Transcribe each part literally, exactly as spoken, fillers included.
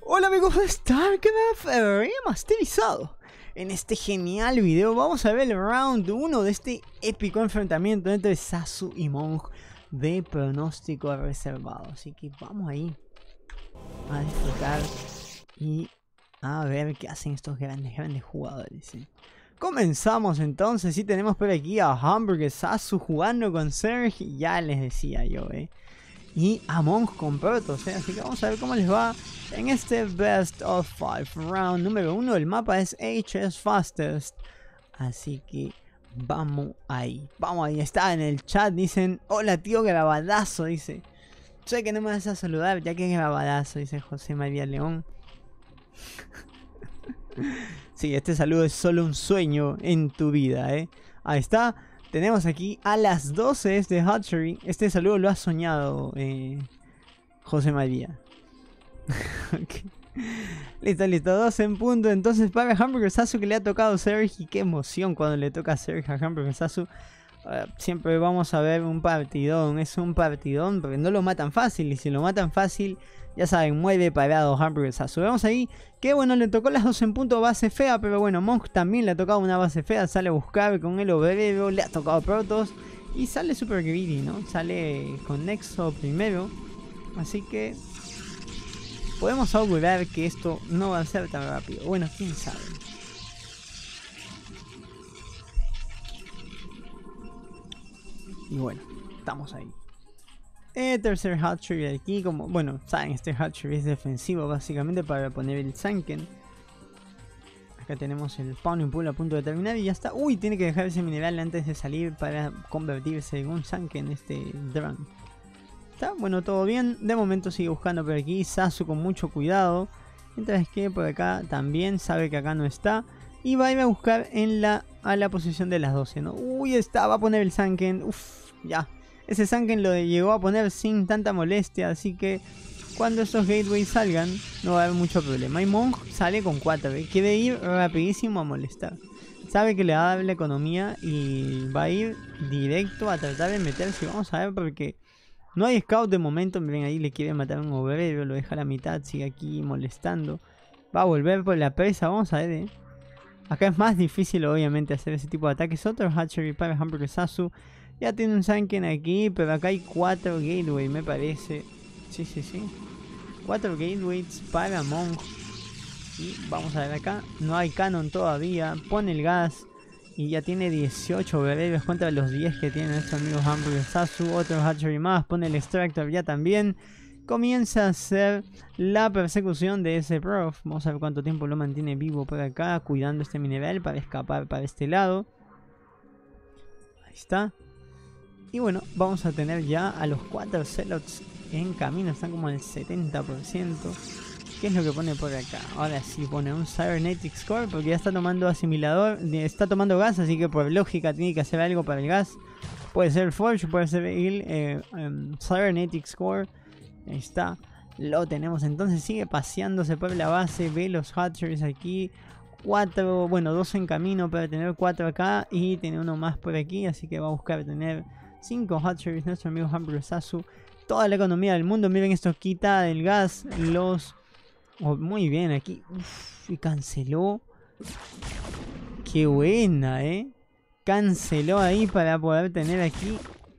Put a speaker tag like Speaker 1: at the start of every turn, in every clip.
Speaker 1: Hola amigos de StarCraft, remasterizado. En este genial video vamos a ver el round uno de este épico enfrentamiento entre Zazu y Monk de pronóstico reservado. Así que vamos ahí a disfrutar y a ver qué hacen estos grandes, grandes jugadores, ¿eh? Comenzamos entonces y tenemos por aquí a Hamburger Zazu jugando con Serge, ya les decía yo, eh. Y a Monk con Protoss, ¿eh? Así que vamos a ver cómo les va en este Best of five round número uno. El mapa es H S Fastest, así que vamos ahí, vamos ahí. Está en el chat, dicen, hola tío grabadazo, dice. Sé que no me vas a saludar ya que es grabadazo, dice José María León. Sí, este saludo es solo un sueño en tu vida, ¿eh? Ahí está. Tenemos aquí a las doce este Hatchery. Este saludo lo ha soñado eh, José María. Okay. Listo, listo, doce en punto. Entonces para Hamburger Zazu que le ha tocado Serge. Y qué emoción cuando le toca a Serge a Hamburger Zazu. Uh, siempre vamos a ver un partidón. Es un partidón porque no lo matan fácil. Y si lo matan fácil, ya saben, mueve parado Hamburger Zazu. Vemos ahí que bueno, le tocó las dos en punto base fea. Pero bueno, Monk también le ha tocado una base fea. Sale a buscar con el obrero. Le ha tocado Protoss. Y sale super greedy, ¿no? Sale con Nexo primero. Así que podemos augurar que esto no va a ser tan rápido. Bueno, quién sabe. Y bueno, estamos ahí. El tercer hatchery de aquí, como, bueno, saben, este hatchery es defensivo básicamente para poner el Sunken. Acá tenemos el Spawning Pool a punto de terminar y ya está. Uy, tiene que dejar ese mineral antes de salir para convertirse en un Sunken este drone. Está, bueno, todo bien. De momento sigue buscando por aquí Zazu con mucho cuidado. Mientras que por acá también sabe que acá no está. Y va a ir a buscar en la, a la posición de las doce, ¿no? Uy, está, va a poner el Sunken. Uff, ya. Ese Sunken lo llegó a poner sin tanta molestia. Así que cuando esos gateways salgan, no va a haber mucho problema. Y Monk sale con cuatro, ¿eh? Quiere ir rapidísimo a molestar. Sabe que le va a dar la economía y va a ir directo a tratar de meterse. Vamos a ver porque no hay scout de momento. Miren, ahí le quiere matar a un obrero. Lo deja a la mitad, sigue aquí molestando. Va a volver por la presa. Vamos a ver, ¿eh? Acá es más difícil obviamente hacer ese tipo de ataques. Otro hatchery para Hamburger Zazu. Ya tiene un Sunken aquí, pero acá hay cuatro gateways, me parece. Sí, sí, sí. Cuatro gateways para Monk. Y vamos a ver acá. No hay cannon todavía. Pone el gas. Y ya tiene dieciocho obreros contra los diez que tienen estos amigos Hamburger Zazu. Otro hatchery más. Pone el extractor ya también. Comienza a hacer la persecución de ese prof. Vamos a ver cuánto tiempo lo mantiene vivo por acá. Cuidando este mineral para escapar para este lado. Ahí está. Y bueno, vamos a tener ya a los cuatro Zealots en camino. Están como al setenta por ciento. ¿Qué es lo que pone por acá? Ahora sí pone un Cybernetic Score porque ya está tomando asimilador. Está tomando gas, así que por lógica tiene que hacer algo para el gas. Puede ser Forge, puede ser el eh, um, Cybernetic Score. Ahí está. Lo tenemos entonces. Sigue paseándose por la base. Ve los hatcheries aquí. Cuatro, bueno, dos en camino para tener cuatro acá. Y tiene uno más por aquí. Así que va a buscar tener cinco hatcheries. Nuestro amigo Hamburger Zazu. Toda la economía del mundo. Miren esto. Quita del gas. Los... Oh, muy bien aquí. Uf, y canceló. Qué buena, eh. Canceló ahí para poder tener aquí.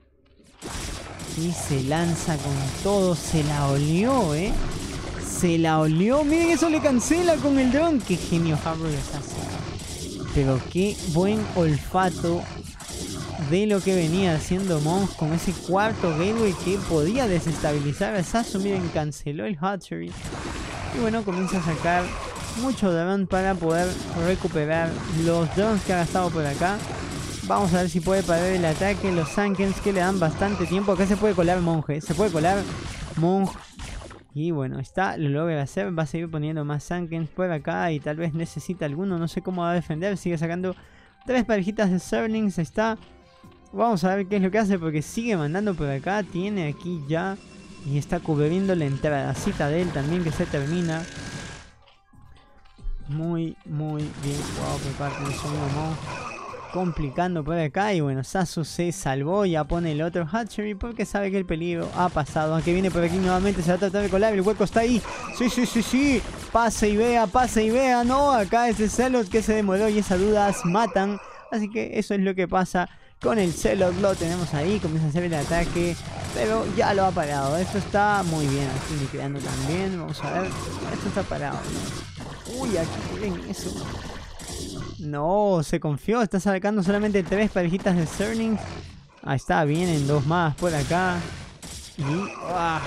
Speaker 1: Y se lanza con todo. Se la olió, eh. Se la olió. Miren, eso le cancela con el dron. Qué genio Hamburger Zazu. Pero qué buen olfato de lo que venía haciendo Monk con ese cuarto gateway que podía desestabilizar a Zazu. Miren, canceló el hatchery. Y bueno, comienza a sacar mucho drone para poder recuperar los drones que ha gastado por acá. Vamos a ver si puede parar el ataque. Los Sunkens que le dan bastante tiempo. Acá se puede colar Monje. Se puede colar Monje. Y bueno, está, lo logra hacer. Va a seguir poniendo más Sunkens por acá. Y tal vez necesita alguno. No sé cómo va a defender. Sigue sacando tres parejitas de Zerlings. Está. Vamos a ver qué es lo que hace. Porque sigue mandando por acá. Tiene aquí ya. Y está cubriendo la entradacita de él también que se termina. Muy, muy bien jugado por parte de su amigo Monk. complicando por acá. Y bueno, Sasu se salvó. Ya pone el otro hatchery porque sabe que el peligro ha pasado. Aunque viene por aquí nuevamente, se va a tratar de colar. El hueco está ahí. Sí, sí, sí, sí. Pase y vea, pase y vea. No, acá ese Zealot que se demoró y esas dudas matan. Así que eso es lo que pasa con el Zealot. Lo tenemos ahí, comienza a hacer el ataque, pero ya lo ha parado. Esto está muy bien. Aquí liquidando también. Vamos a ver. Esto está parado, ¿no? Uy, aquí ven eso. No, se confió. Está sacando solamente tres parejitas de Cernings. Ahí está, vienen dos más por acá. Y... ¡ah!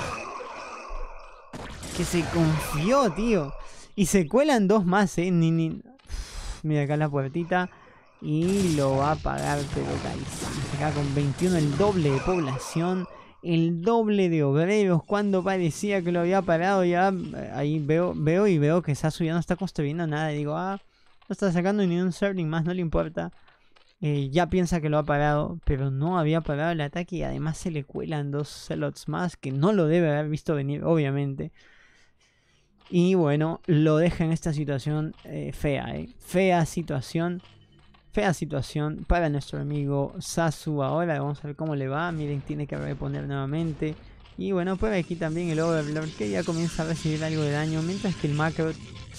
Speaker 1: Que se confió, tío. Y se cuelan dos más, eh. Ni, ni... Uf, mira acá la puertita. Y lo va a pagar, pero carísimo. Acá con veintiuno, el doble de población. El doble de obreros. Cuando parecía que lo había parado ya. Ahí veo, veo y veo que Sasu ya no está construyendo nada. Y digo, ah, no está sacando ni un Zerling más, no le importa. Eh, ya piensa que lo ha parado, pero no había parado el ataque. Y además se le cuelan dos Zealots más, que no lo debe haber visto venir, obviamente. Y bueno, lo deja en esta situación eh, fea, eh. Fea situación. Fea situación para nuestro amigo Sasu ahora. Vamos a ver cómo le va. Miren, tiene que reponer nuevamente. Y bueno, por aquí también el Overlord, que ya comienza a recibir algo de daño. Mientras que el Macro...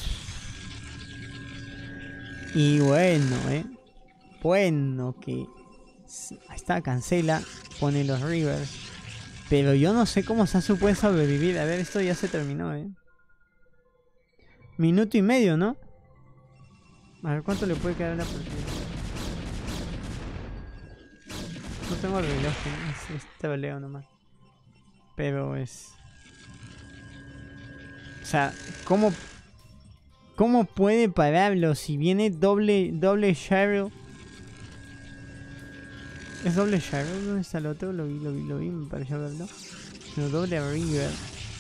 Speaker 1: Y bueno, eh. Bueno, que... Ahí está, cancela. Pone los Rivers. Pero yo no sé cómo Sasu puede sobrevivir. A ver, esto ya se terminó, eh. Minuto y medio, ¿no? A ver cuánto le puede quedar a la partida. No tengo el reloj, es, es tableo nomás. Pero es... O sea, ¿cómo... ¿Cómo puede pararlo si viene doble, doble Cheryl? ¿Es doble Cheryl? ¿Dónde está el otro? Lo vi, lo vi, lo vi, me pareció verlo. No, doble River.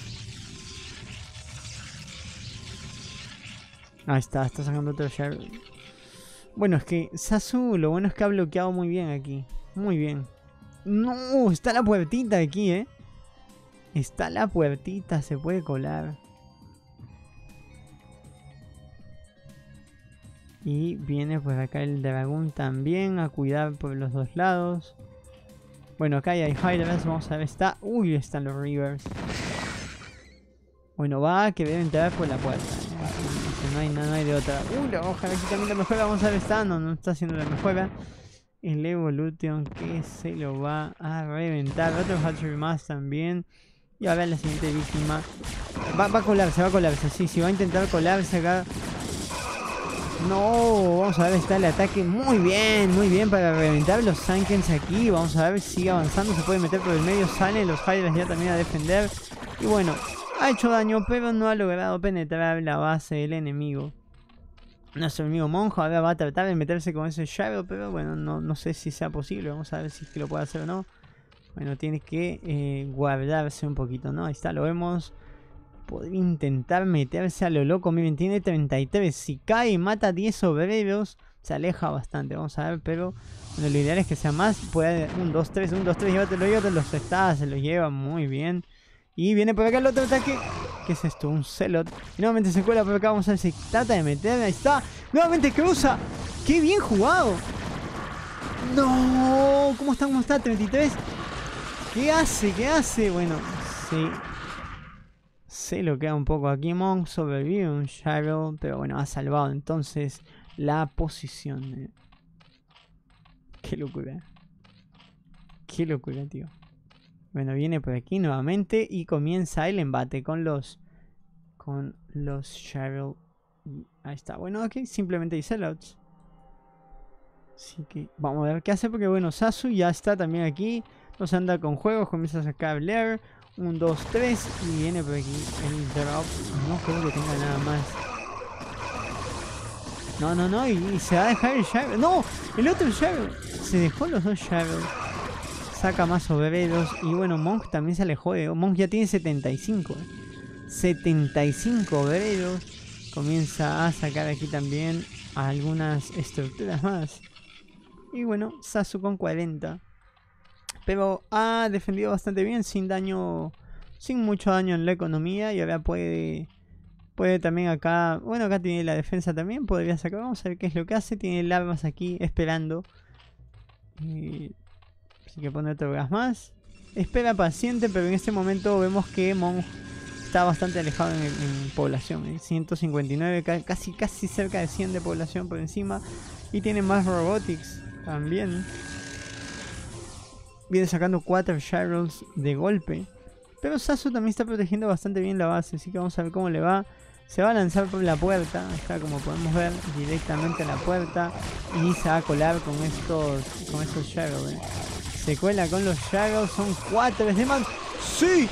Speaker 1: Ahí está, está sacando otro Cheryl. Bueno, es que Sasu, lo bueno es que ha bloqueado muy bien aquí. Muy bien. No, está la puertita aquí, eh. Está la puertita, se puede colar. Y viene por acá el dragón también a cuidar por los dos lados. Bueno, acá ya hay Hydras, vamos a ver, está... Uy, están los Rivers. Bueno, va a querer entrar por la puerta. No hay, no, no hay de otra. Uy, la hoja, aquí también la mejora, vamos a ver, está... No, no está haciendo la mejora. El Evolution que se lo va a reventar. Otro Hatchery más también. Y ahora la siguiente víctima. Va, va a colarse, va a colarse. Sí, sí, va a intentar colarse acá. No, vamos a ver, está el ataque. Muy bien, muy bien para reventar los Sankens aquí. Vamos a ver si sigue avanzando. Se puede meter por el medio. Sale los Hydras ya también a defender. Y bueno, ha hecho daño, pero no ha logrado penetrar la base del enemigo. Nuestro amigo Monjo ahora va a tratar de meterse con ese Shadow, pero bueno, no, no sé si sea posible. Vamos a ver si es que lo puede hacer o no. Bueno, tiene que eh, guardarse un poquito, ¿no? Ahí está, lo vemos. Podría intentar meterse a lo loco. Miren, tiene treinta y tres. Si cae y mata a diez obreros, se aleja bastante. Vamos a ver, pero bueno, lo ideal es que sea más. Puede un, dos, tres, un, dos, tres, llévatelo, llévatelo. Los está, se lo lleva muy bien. Y viene por acá el otro ataque. ¿Qué es esto? Un Zealot. Y nuevamente se cuela por acá. Vamos a ver si trata de meter. Ahí está. Nuevamente cruza. ¡Qué bien jugado! ¡No! ¿Cómo está? ¿Cómo está? treinta y tres. ¿Qué hace? ¿Qué hace? Bueno, sí. Se lo queda un poco aquí. Monk sobrevive un Shadow. Pero bueno, ha salvado entonces la posición. Qué locura. Qué locura, tío. Bueno, viene por aquí nuevamente y comienza el embate con los con los Cheryl. Y ahí está. Bueno, aquí simplemente hay sellouts. Así que vamos a ver qué hace, porque bueno, Sasu ya está también aquí. Nos anda con juegos, comienza a sacar Blair. Un, dos, tres y viene por aquí el drop. No creo que tenga nada más. No, no, no, y, y se va a dejar el Cheryl. ¡No! El otro Cheryl. Se dejó los dos Cheryl. Saca más obreros. Y bueno, Monk también se alejó de... Monk ya tiene setenta y cinco. setenta y cinco obreros. Comienza a sacar aquí también algunas estructuras más. Y bueno, Sasu con cuarenta. Pero ha defendido bastante bien, sin daño... Sin mucho daño en la economía. Y ahora puede... Puede también acá... Bueno, acá tiene la defensa también. Podría sacar... Vamos a ver qué es lo que hace. Tiene larvas aquí esperando. Y... Así que pone otro gas más. Espera paciente, pero en este momento vemos que Monk está bastante alejado en, en población. ¿eh? ciento cincuenta y nueve, casi, casi cerca de cien de población por encima. Y tiene más robotics también. Viene sacando cuatro Gyros de golpe. Pero Sasu también está protegiendo bastante bien la base. Así que vamos a ver cómo le va. Se va a lanzar por la puerta. Acá como podemos ver directamente a la puerta. Y se va a colar con estos, con estos Gyros. ¿eh? Se cuela con los Gyros. Son cuatro de man. ¡Sí!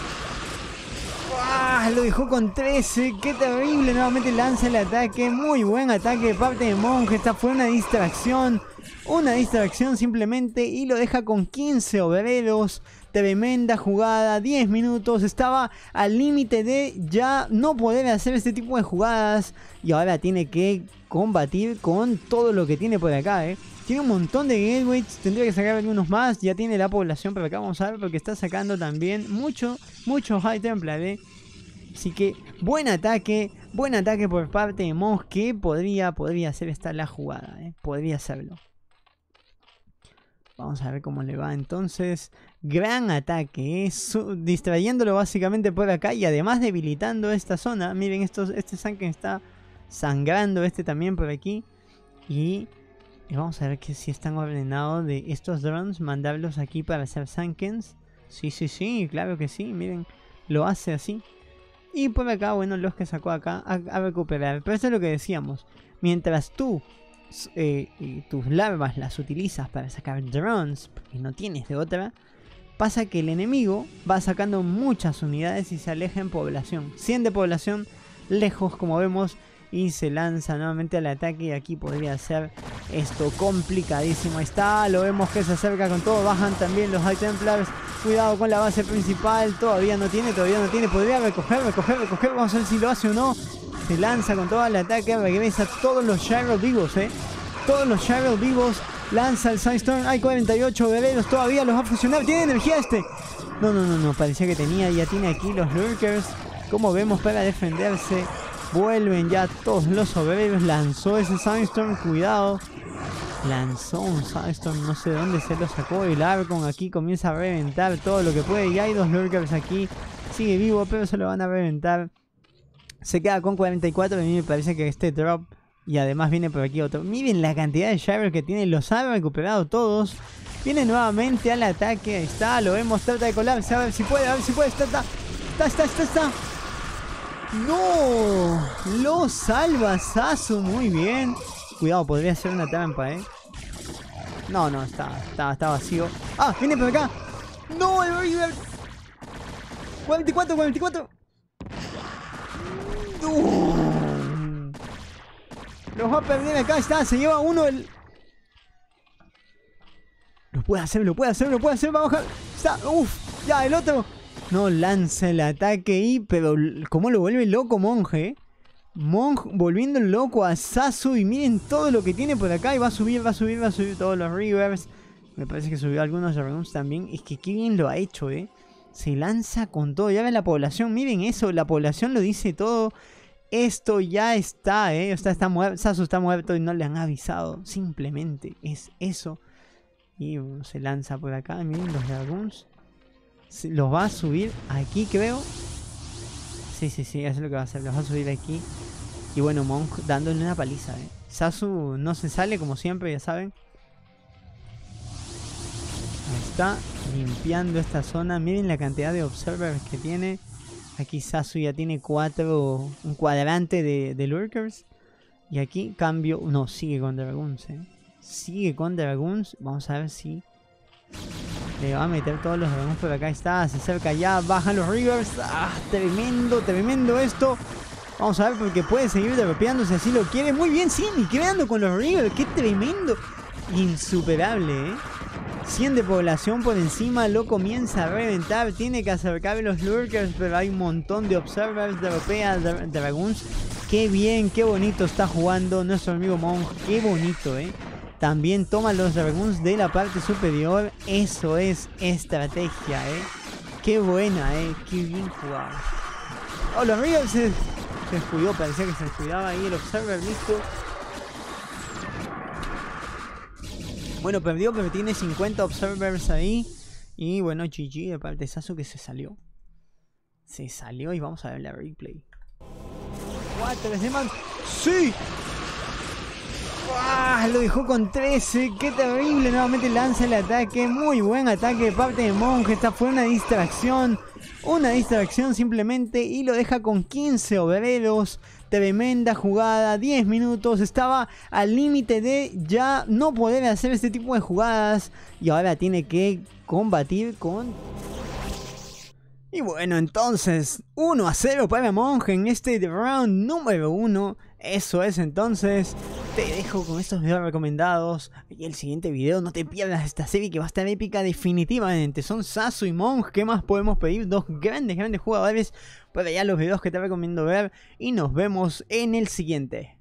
Speaker 1: ¡Ah! Lo dejó con trece. ¡Qué terrible! Nuevamente lanza el ataque. Muy buen ataque de parte de Monk. Esta fue una distracción. Una distracción simplemente. Y lo deja con quince obreros. Tremenda jugada. diez minutos. Estaba al límite de ya no poder hacer este tipo de jugadas. Y ahora tiene que combatir con todo lo que tiene por acá, ¿eh? Tiene un montón de gateways, tendría que sacar algunos más. Ya tiene la población por acá, vamos a ver, porque está sacando también mucho, mucho High Templar, ¿eh? Así que buen ataque, buen ataque por parte de Monk, que podría, podría hacer esta la jugada, ¿eh? Podría hacerlo. Vamos a ver cómo le va entonces. Gran ataque, ¿eh? Su distrayéndolo básicamente por acá y además debilitando esta zona. Miren, estos, este Sanken está sangrando, este también por aquí. Y... Y vamos a ver que si están ordenados de estos drones, mandarlos aquí para hacer Sankens. Sí, sí, sí, claro que sí, miren, lo hace así. Y por acá, bueno, los que sacó acá a, a recuperar. Pero eso es lo que decíamos, mientras tú, eh, tus larvas las utilizas para sacar drones, porque no tienes de otra, pasa que el enemigo va sacando muchas unidades y se aleja en población. cien de población, lejos como vemos. Y se lanza nuevamente al ataque. Y aquí podría ser esto complicadísimo. Ahí está, lo vemos que se acerca con todo. Bajan también los High Templars. Cuidado con la base principal. Todavía no tiene, todavía no tiene. Podría recoger, recoger, recoger. Vamos a ver si lo hace o no. Se lanza con todo el ataque. Regresa todos los Gyros vivos, eh. Todos los Gyros vivos. Lanza el Sandstorm. Hay cuarenta y ocho guerreros. Todavía los va a fusionar. Tiene energía este. No, no, no, no. Parecía que tenía. Ya tiene aquí los Lurkers. Como vemos para defenderse. Vuelven ya todos los obreros. Lanzó ese Sandstorm. Cuidado. Lanzó un Sandstorm. No sé de dónde se lo sacó. El Archon aquí comienza a reventar todo lo que puede. Y hay dos Lurkers aquí. Sigue vivo, pero se lo van a reventar. Se queda con cuarenta y cuatro. A mí me parece que este drop. Y además viene por aquí otro. Miren la cantidad de Gyros que tiene. Los ha recuperado todos. Viene nuevamente al ataque. Ahí está. Lo vemos. Trata de colarse. A ver si puede. A ver si puede. Está, está. Está, está, está. está. ¡No! Lo salva Sasu, muy bien. Cuidado, podría ser una trampa, ¿eh? No, no, está, está, está vacío. ¡Ah! ¡Viene por acá! ¡No! El River. cuarenta y cuatro, cuarenta y cuatro. ¡No! Los va a perder acá, está, se lleva uno el... Lo puede hacer, lo puede hacer, lo puede hacer, va a bajar. Está, uff, ya, el otro... No, lanza el ataque y... Pero cómo lo vuelve loco Monje, ¿eh? Monje volviendo loco a Sasu. Y miren todo lo que tiene por acá. Y va a subir, va a subir, va a subir todos los Rivers. Me parece que subió algunos Dragons también. Es que qué bien lo ha hecho, ¿eh? Se lanza con todo. Ya ven la población. Miren eso. La población lo dice todo. Esto ya está, ¿eh? O sea, está muerto. Sasu está muerto y no le han avisado. Simplemente es eso. Y uh, se lanza por acá. Miren los Dragons. Los va a subir aquí, creo. Sí, sí, sí, eso es lo que va a hacer. Los va a subir aquí. Y bueno, Monk dándole una paliza, eh. Sasu no se sale como siempre, ya saben. Ahí está, limpiando esta zona. Miren la cantidad de observers que tiene. Aquí Sasu ya tiene cuatro, un cuadrante de, de lurkers. Y aquí cambio, no, sigue con Dragoons, eh. Sigue con Dragoons. Vamos a ver si... Le va a meter todos los dragones por acá. Está, se acerca ya, bajan los Rivers. Ah, tremendo, tremendo esto. Vamos a ver porque puede seguir derropeando si así lo quiere. Muy bien, siguen quedando con los Rivers. Qué tremendo. Insuperable, ¿eh? cien de población por encima, lo comienza a reventar. Tiene que acercar los Lurkers, pero hay un montón de Observers, derropea Dragoons. Qué bien, qué bonito está jugando nuestro amigo Monk. Qué bonito, ¿eh? También toma los Dragoons de la parte superior. Eso es estrategia, ¿eh? Qué buena, ¿eh? Qué bien jugado. Oh, los Rivers se, Se descuidó, parecía que se descuidaba ahí el Observer, listo. Bueno, perdió, pero tiene cincuenta Observers ahí. Y bueno, G G de parte de Sasuke, se salió. Se salió y vamos a ver la replay. cuatro de man. ¡Sí! ¡Ah! Lo dejó con trece. ¡Qué terrible! Nuevamente lanza el ataque. Muy buen ataque de parte de Monje. Esta fue una distracción. Una distracción simplemente. Y lo deja con quince obreros. Tremenda jugada. diez minutos. Estaba al límite de ya no poder hacer este tipo de jugadas. Y ahora tiene que combatir con... Y bueno, entonces uno a cero para Monje en este round número uno. Eso es, entonces te dejo con estos videos recomendados. Y el siguiente video, no te pierdas esta serie que va a estar épica definitivamente. Son Sasu y Monje, ¿qué más podemos pedir? Dos grandes, grandes jugadores. Para allá los videos que te recomiendo ver. Y nos vemos en el siguiente.